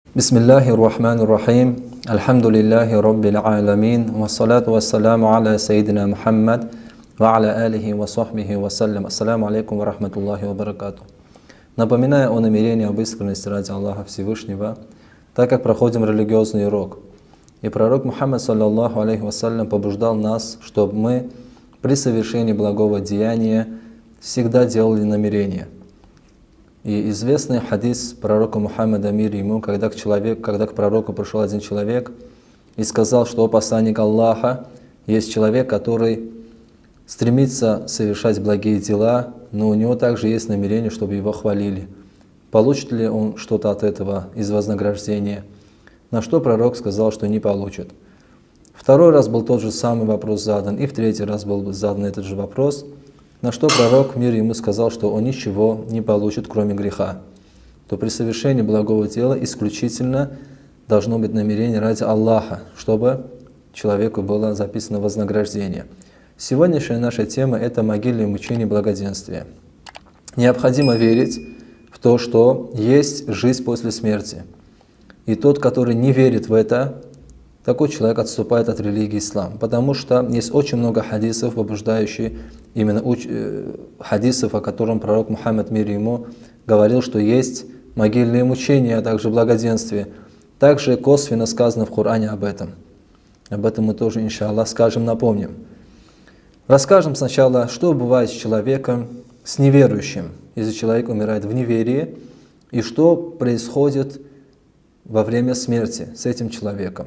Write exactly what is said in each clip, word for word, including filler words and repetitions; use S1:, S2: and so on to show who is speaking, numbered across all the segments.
S1: Бисмиллахи рахмани рахим. Альхамдулиллахи раббил аламин. Вассалату вассаламу аля сайидина Мухаммад. Ва аля алихи ва сахбихи ва саллям. Ассаламу алейкум ва рахматуллахи ва баракату. Напоминаю о намерении об искренности ради Аллаха Всевышнего, так как проходим религиозный урок. И пророк Мухаммад, саллаллаху алейхи вассалям, побуждал нас, чтобы мы при совершении благого деяния всегда делали намерение. И известный хадис пророка Мухаммада, мир ему, когда к, человеку, когда к пророку пришел один человек и сказал, что о посланник Аллаха, есть человек, который стремится совершать благие дела, но у него также есть намерение, чтобы его хвалили. Получит ли он что-то от этого из вознаграждения? На что пророк сказал, что не получит. Второй раз был тот же самый вопрос задан, и в третий раз был задан этот же вопрос, на что пророк, мир ему, сказал, что он ничего не получит, кроме греха. То при совершении благого дела исключительно должно быть намерение ради Аллаха, чтобы человеку было записано вознаграждение. Сегодняшняя наша тема – это могильное мучение благоденствия. Необходимо верить в то, что есть жизнь после смерти. И тот, который не верит в это, такой человек отступает от религии ислам. Потому что есть очень много хадисов, побуждающих именно уч... хадисов, о котором пророк Мухаммад, мир ему, говорил, что есть могильные мучения, а также благоденствие. Также косвенно сказано в Коране об этом. Об этом мы тоже, иншаллах, скажем, напомним. Расскажем сначала, что бывает с человеком, с неверующим, если человек умирает в неверии, и что происходит во время смерти с этим человеком.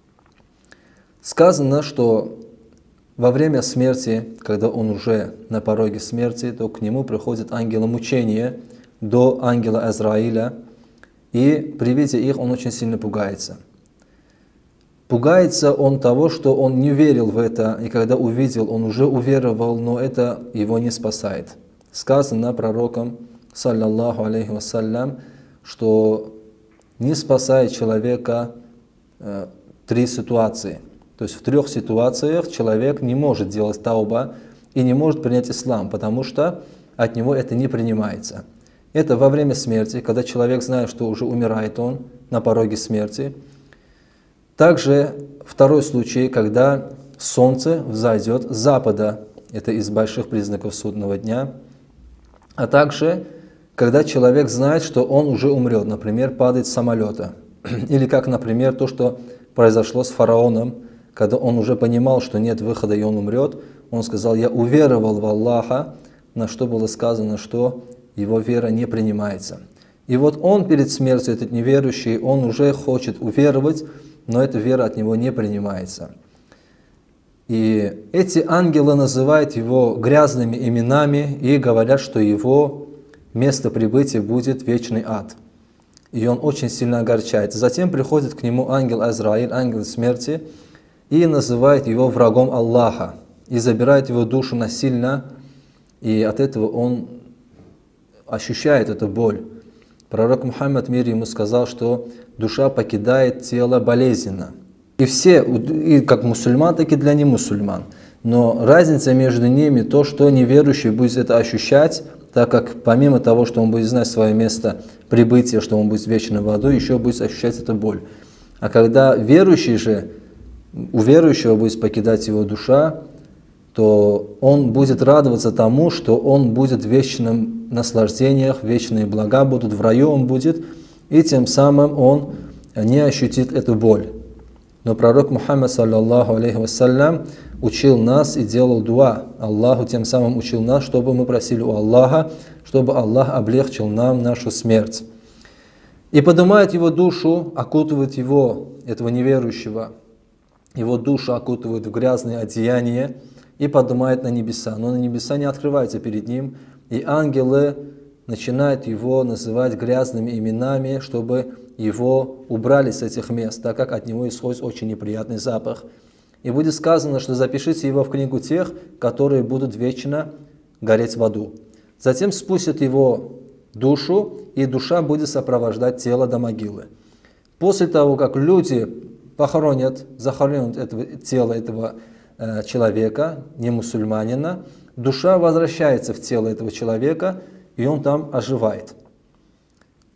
S1: Сказано, что во время смерти, когда он уже на пороге смерти, то к нему приходит ангелы мучения до ангела Азраиля, и при виде их он очень сильно пугается. Пугается он того, что он не верил в это, и когда увидел, он уже уверовал, но это его не спасает. Сказано пророком, саллаллаху алейхи вассалям, что не спасает человека э, три ситуации. То есть в трех ситуациях человек не может делать тауба и не может принять ислам, потому что от него это не принимается. Это во время смерти, когда человек знает, что уже умирает он на пороге смерти. Также второй случай, когда солнце взойдет с запада, это из больших признаков судного дня. А также, когда человек знает, что он уже умрет, например, падает с самолета. Или как, например, то, что произошло с фараоном, когда он уже понимал, что нет выхода и он умрет, он сказал: «Я уверовал в Аллаха», на что было сказано, что его вера не принимается. И вот он перед смертью, этот неверующий, он уже хочет уверовать, но эта вера от него не принимается. И эти ангелы называют его грязными именами и говорят, что его место прибытия будет вечный ад. И он очень сильно огорчается. Затем приходит к нему ангел Азраиль, ангел смерти, и называет его врагом Аллаха, и забирает его душу насильно, и от этого он ощущает эту боль. Пророк Мухаммад, мир ему, сказал, что душа покидает тело болезненно. И все, и как мусульман, так и для немусульман. Но разница между ними то, что неверующий будет это ощущать, так как помимо того, что он будет знать свое место прибытия, что он будет вечно в аду, еще будет ощущать эту боль. А когда верующий же, у верующего будет покидать его душа, то он будет радоваться тому, что он будет в вечном наслаждениях, вечные блага будут, в раю он будет, и тем самым он не ощутит эту боль. Но пророк Мухаммад, саллаллаху алейхи вассалям, учил нас и делал дуа Аллаху, тем самым учил нас, чтобы мы просили у Аллаха, чтобы Аллах облегчил нам нашу смерть. И поднимает его душу, окутывает его, этого неверующего, его душу окутывает в грязные одеяния и поднимает на небеса. Но на небеса не открываются перед ним, и ангелы начинают его называть грязными именами, чтобы его убрали с этих мест, так как от него исходит очень неприятный запах. И будет сказано, что запишите его в книгу тех, которые будут вечно гореть в аду. Затем спустят его душу, и душа будет сопровождать тело до могилы. После того, как люди похоронят, захоронят этого, тело этого э, человека, не мусульманина, душа возвращается в тело этого человека, и он там оживает.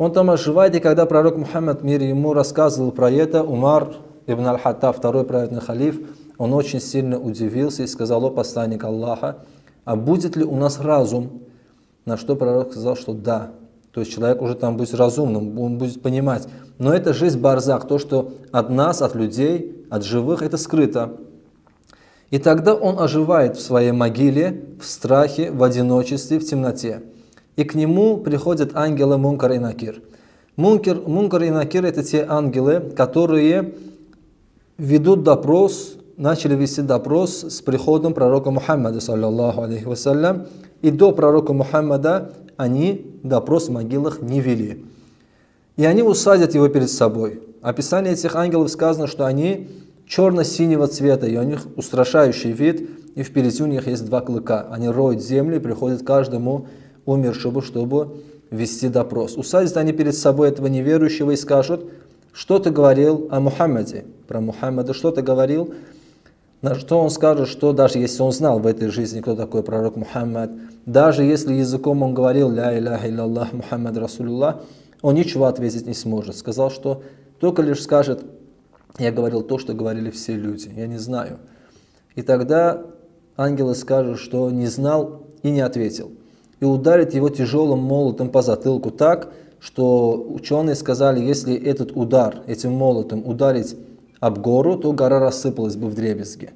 S1: Он там оживает, и когда пророк Мухаммад, мир ему, рассказывал про это, Умар ибн аль-Хаттаб, второй праведный халиф, он очень сильно удивился и сказал: о посланник Аллаха, а будет ли у нас разум? На что пророк сказал, что да. То есть человек уже там будет разумным, он будет понимать. Но это жизнь барзах, то, что от нас, от людей, от живых, это скрыто. И тогда он оживает в своей могиле, в страхе, в одиночестве, в темноте. И к нему приходят ангелы Мункар и Накир. Мункер, Мункар и Накир — это те ангелы, которые ведут допрос, начали вести допрос с приходом пророка Мухаммада, саллаллаху алейхи вассалям. И до пророка Мухаммада они допрос в могилах не вели. И они усадят его перед собой. Описание этих ангелов сказано, что они черно-синего цвета, и у них устрашающий вид, и впереди у них есть два клыка. Они роют землю и приходят к каждому умершему, чтобы вести допрос. Усадят они перед собой этого неверующего и скажут: что ты говорил о Мухаммаде, про Мухаммада, что ты говорил? На что он скажет, что даже если он знал в этой жизни, кто такой пророк Мухаммад, даже если языком он говорил «Ля иляха илляллах Мухаммад Расулуллах», он ничего ответить не сможет. Сказал, что только лишь скажет: я говорил то, что говорили все люди, я не знаю. И тогда ангелы скажут, что не знал и не ответил. И ударит его тяжелым молотом по затылку так, что ученые сказали, если этот удар, этим молотом ударить об гору, то гора рассыпалась бы вдребезги.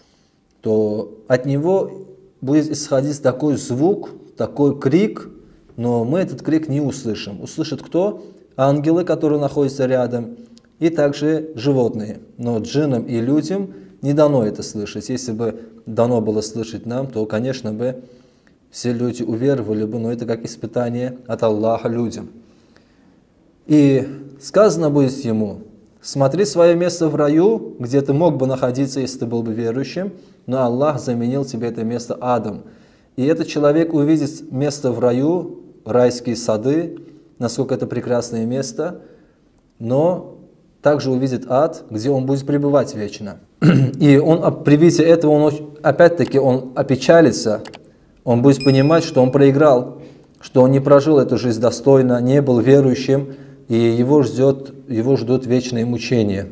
S1: То от него будет исходить такой звук, такой крик, но мы этот крик не услышим. Услышит кто? Ангелы, которые находятся рядом, и также животные. Но джиннам и людям не дано это слышать. Если бы дано было слышать нам, то, конечно бы, все люди уверовали бы, но это как испытание от Аллаха людям. И сказано будет ему: смотри свое место в раю, где ты мог бы находиться, если ты был бы верующим, но Аллах заменил тебе это место адом. И этот человек увидит место в раю, райские сады, насколько это прекрасное место, но также увидит ад, где он будет пребывать вечно. И он при виде этого, он опять-таки он опечалится, он будет понимать, что он проиграл, что он не прожил эту жизнь достойно, не был верующим, и его ждет, его ждут вечные мучения.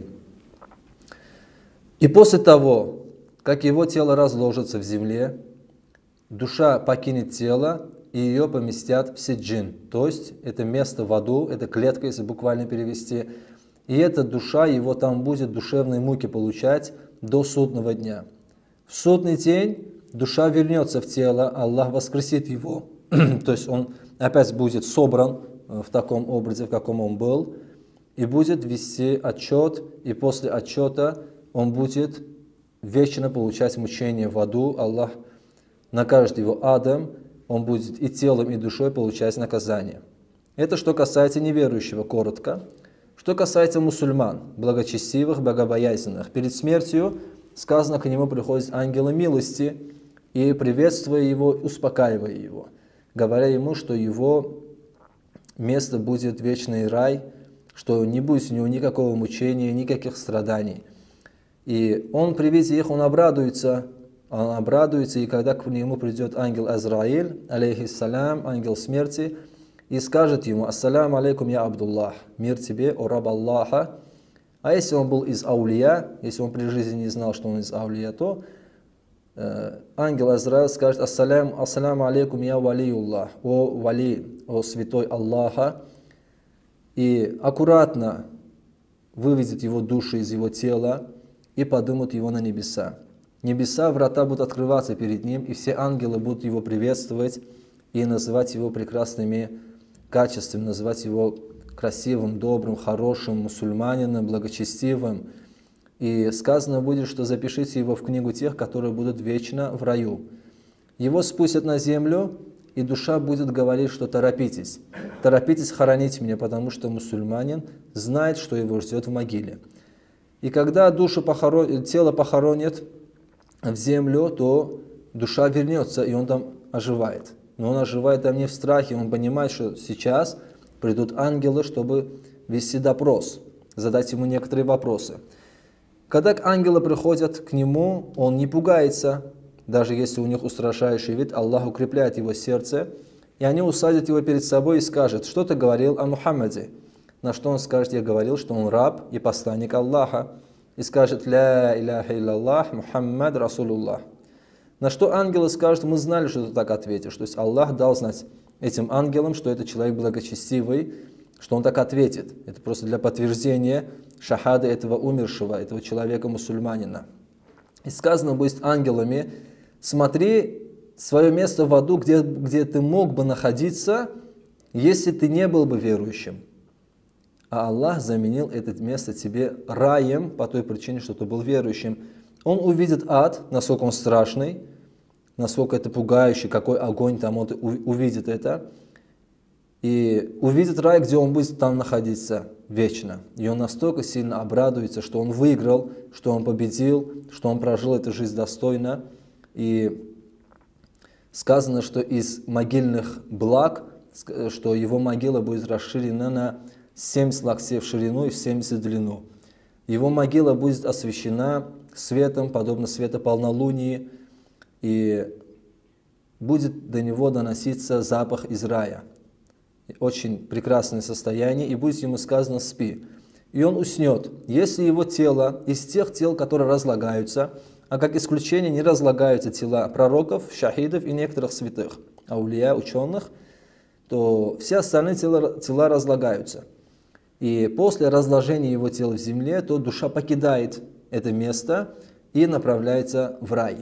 S1: И после того, как его тело разложится в земле, душа покинет тело, и ее поместят в сиджин, то есть это место в аду, это клетка, если буквально перевести, и эта душа, его там будет душевные муки получать до судного дня. В судный день душа вернется в тело, Аллах воскресит его, то есть он опять будет собран в таком образе, в каком он был, и будет вести отчет, и после отчета он будет вечно получать мучения в аду, Аллах накажет его адом, он будет и телом, и душой получать наказание. Это что касается неверующего, коротко. Что касается мусульман, благочестивых, богобоязненных, перед смертью сказано, к нему приходят ангелы милости и, приветствуя его, успокаивая его, говоря ему, что его место будет вечный рай, что не будет у него никакого мучения, никаких страданий. И он при виде их, он обрадуется, он обрадуется, и когда к нему придет ангел Азраиль, алейхиссалям, ангел смерти, и скажет ему: ассаляму алейкум, я Абдуллах, мир тебе, о раб Аллаха. А если он был из аулия, если он при жизни не знал, что он из аулия, то э, ангел Азраиль скажет: ассаляму, ассаляму алейкум, я валиуллах, о вали, о святой Аллаха, и аккуратно выведет его душу из его тела и поднимут его на небеса. Небеса, врата будут открываться перед ним, и все ангелы будут его приветствовать и называть его прекрасными качествами, называть его красивым, добрым, хорошим, мусульманином, благочестивым. И сказано будет, что запишите его в книгу тех, которые будут вечно в раю. Его спустят на землю, и душа будет говорить, что торопитесь. Торопитесь хоронить меня, потому что мусульманин знает, что его ждет в могиле. И когда душу похорон... тело похоронят в землю, то душа вернется, и он там оживает. Но он оживает там не в страхе, он понимает, что сейчас придут ангелы, чтобы вести допрос, задать ему некоторые вопросы. Когда ангелы приходят к нему, он не пугается, даже если у них устрашающий вид, Аллах укрепляет его сердце, И они усадят его перед собой и скажут: что ты говорил о Мухаммаде? На что он скажет: я говорил, что он раб и посланник Аллаха. И скажет: ля иляха илляллах, Мухаммад Расулуллах. На что ангелы скажут: мы знали, что ты так ответишь. То есть Аллах дал знать этим ангелам, что этот человек благочестивый, что он так ответит. Это просто для подтверждения шахады этого умершего, этого человека-мусульманина. И сказано будет ангелами: смотри свое место в аду, где, где ты мог бы находиться, если ты не был бы верующим. А Аллах заменил это место тебе раем по той причине, что ты был верующим. Он увидит ад, насколько он страшный, насколько это пугающий, какой огонь там, он увидит это. И увидит рай, где он будет там находиться вечно. И он настолько сильно обрадуется, что он выиграл, что он победил, что он прожил эту жизнь достойно. И сказано, что из могильных благ, что его могила будет расширена на семьдесят локтей в ширину и в семьдесят в длину. Его могила будет освещена светом, подобно свету полнолунии, и будет до него доноситься запах из рая. Очень прекрасное состояние, и будет ему сказано: спи. И он уснет. Если его тело из тех тел, которые разлагаются, а как исключение не разлагаются тела пророков, шахидов и некоторых святых, аулия, ученых, то все остальные тела, тела разлагаются. И после разложения его тела в земле, то душа покидает это место и направляется в рай.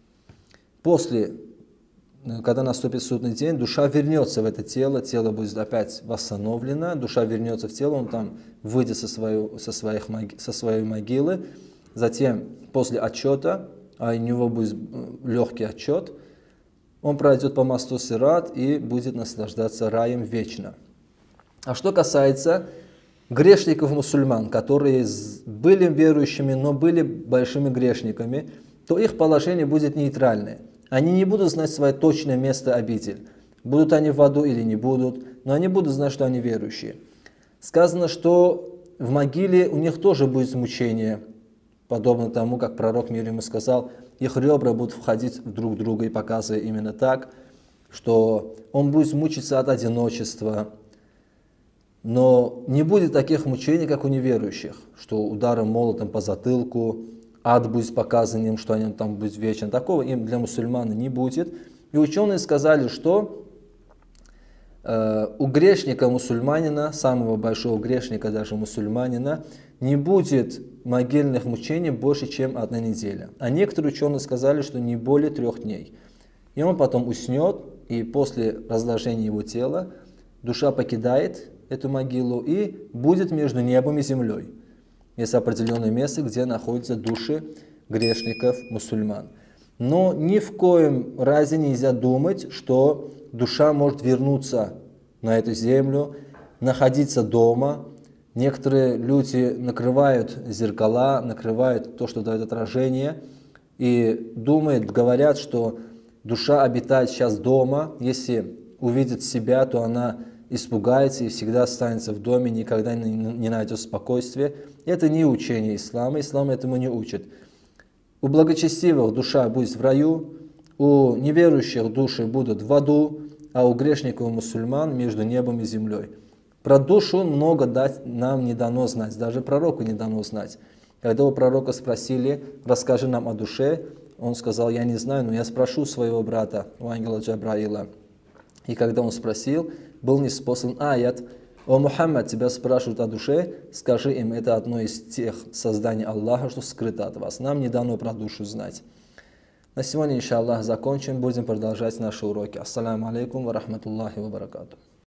S1: После, когда наступит судный день, душа вернется в это тело, тело будет опять восстановлено, душа вернется в тело, он там выйдет со, свою, со, своих, со своей могилы. Затем, после отчета, а у него будет легкий отчет, он пройдет по мосту Сират и будет наслаждаться раем вечно. А что касается грешников-мусульман, которые были верующими, но были большими грешниками, то их положение будет нейтральное. Они не будут знать свое точное место обитель. Будут они в аду или не будут, но они будут знать, что они верующие. Сказано, что в могиле у них тоже будет мучение, подобно тому, как пророк мир ему сказал, их ребра будут входить друг в друга, и показывая именно так, что он будет мучиться от одиночества. Но не будет таких мучений, как у неверующих, что ударом молотом по затылку, ад будет показан им, что они там будут вечно. Такого им для мусульман не будет. И ученые сказали, что э, у грешника-мусульманина, самого большого грешника даже мусульманина, не будет могильных мучений больше, чем одна неделя. А некоторые ученые сказали, что не более трех дней. И он потом уснет, и после разложения его тела душа покидает эту могилу и будет между небом и землей. Есть определенное место, где находятся души грешников-мусульман. Но ни в коем разе нельзя думать, что душа может вернуться на эту землю, находиться дома. Некоторые люди накрывают зеркала, накрывают то, что дает отражение, и думают, говорят, что душа обитает сейчас дома. Если увидит себя, то она испугается и всегда останется в доме, никогда не, не найдет спокойствия. Это не учение ислама, ислам этому не учит. У благочестивых душа будет в раю, у неверующих души будут в аду, а у грешников и мусульман между небом и землей. Про душу много дать нам не дано знать, даже пророку не дано знать. Когда у пророка спросили: расскажи нам о душе, он сказал: я не знаю, но я спрошу своего брата, у ангела Джабраила. И когда он спросил, был ниспослан аят: «О Мухаммад, тебя спрашивают о душе, скажи им, это одно из тех созданий Аллаха, что скрыто от вас. Нам не дано про душу знать». На сегодня, иншаллах, закончим, будем продолжать наши уроки. Ассаламу алейкум ва рахматуллахи ва баракату.